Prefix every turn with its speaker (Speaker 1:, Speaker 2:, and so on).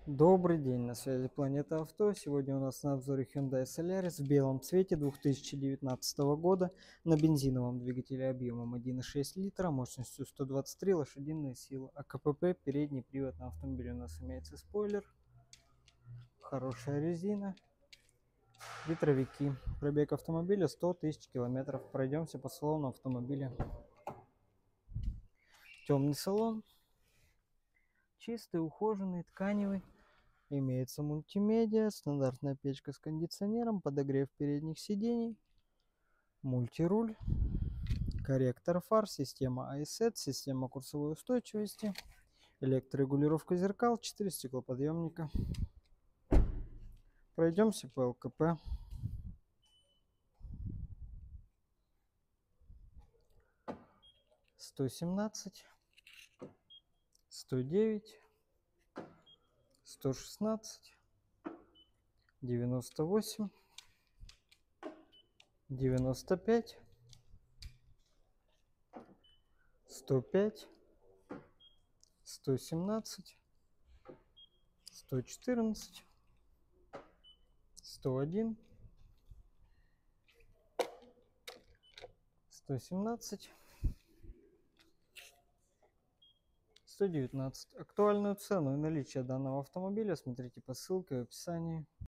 Speaker 1: Добрый день, на связи Планета Авто. Сегодня у нас на обзоре Hyundai Solaris в белом цвете 2019 года на бензиновом двигателе объемом 1,6 литра, мощностью 123 лошадиные силы. АКПП, передний привод на автомобиле. У нас имеется спойлер, хорошая резина, ветровики. Пробег автомобиля 100 тысяч километров. Пройдемся по салону автомобиля. Темный салон, чистый, ухоженный, тканевый. Имеется мультимедиа, стандартная печка с кондиционером, подогрев передних сидений, мультируль, корректор фар, система iSet, система курсовой устойчивости, электрорегулировка зеркал, 4 стеклоподъемника. Пройдемся по ЛКП. Сто 17, 109, 116, 98, 95, 105, 117, 114, 101, 117, 119. Актуальную цену и наличие данного автомобиля смотрите по ссылке в описании.